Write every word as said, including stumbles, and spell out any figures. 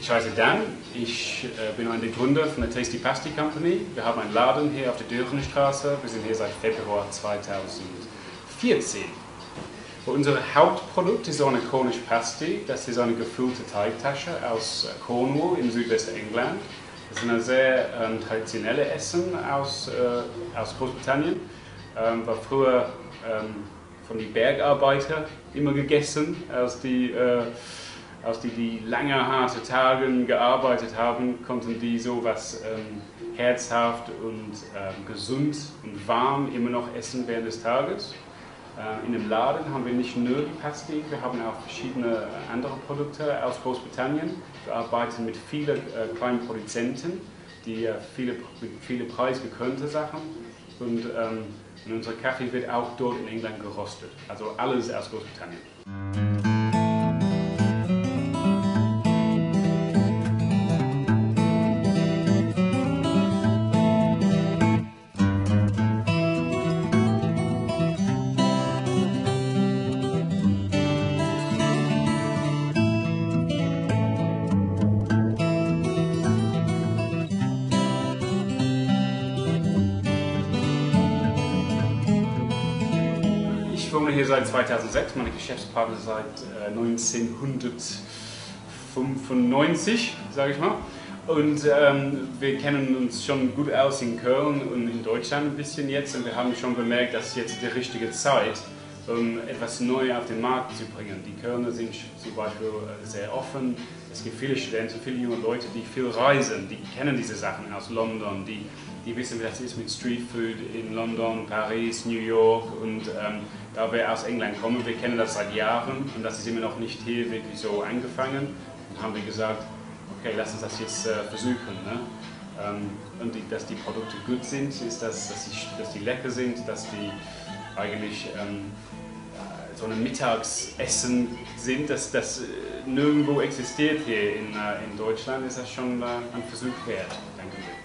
Ich heiße Dan, ich äh, bin einer der Gründer von der Tasty Pasty Company. Wir haben einen Laden hier auf der Dörenstraße. Wir sind hier seit Februar zweitausendvierzehn. Unser Hauptprodukt ist so eine Cornish Pasty. Das ist eine gefüllte Teigtasche aus Cornwall im Südwestengland. Das ist ein sehr ähm, traditionelles Essen aus, äh, aus Großbritannien. Ähm, war früher ähm, von den Bergarbeitern immer gegessen, als die, äh, als die, die lange, harte Tage gearbeitet haben, konnten die sowas ähm, herzhaft und ähm, gesund und warm immer noch essen während des Tages. In dem Laden haben wir nicht nur die Pasty, wir haben auch verschiedene andere Produkte aus Großbritannien. Wir arbeiten mit vielen äh, kleinen Produzenten, die äh, viele, viele preisgekrönte Sachen. Und, ähm, und unser Kaffee wird auch dort in England geröstet. Also alles aus Großbritannien. Ich wohne hier seit zweitausendsechs, meine Geschäftspartner seit äh, neunzehnhundertfünfundneunzig, sage ich mal. Und ähm, wir kennen uns schon gut aus in Köln und in Deutschland ein bisschen jetzt. Und wir haben schon bemerkt, dass jetzt die richtige Zeit, um etwas Neues auf den Markt zu bringen. Die Kölner sind zum Beispiel sehr offen. Es gibt viele Studenten, viele junge Leute, die viel reisen, die kennen diese Sachen aus London, die, die wissen, wie das ist mit Streetfood in London, Paris, New York. Und ähm, da wir aus England kommen, wir kennen das seit Jahren und das ist immer noch nicht hier wirklich so angefangen. Dann haben wir gesagt, okay, lass uns das jetzt äh, versuchen. Ne? Ähm, und die, dass die Produkte gut sind, ist, das, dass, die, dass die lecker sind, dass die eigentlich ähm, so ein Mittagsessen sind, dass das nirgendwo existiert hier in, in Deutschland, ist das schon ein Versuch wert, denke ich.